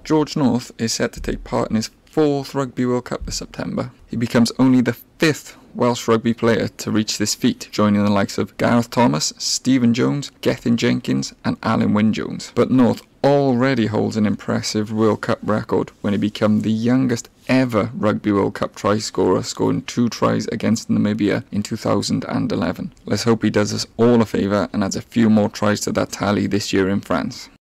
George North is set to take part in his 4th Rugby World Cup this September. He becomes only the 5th Welsh Rugby player to reach this feat, joining the likes of Gareth Thomas, Stephen Jones, Gethin Jenkins and Alan Wynne-Jones. But North already holds an impressive World Cup record when he became the youngest ever Rugby World Cup try scorer, scoring 2 tries against Namibia in 2011. Let's hope he does us all a favour and adds a few more tries to that tally this year in France.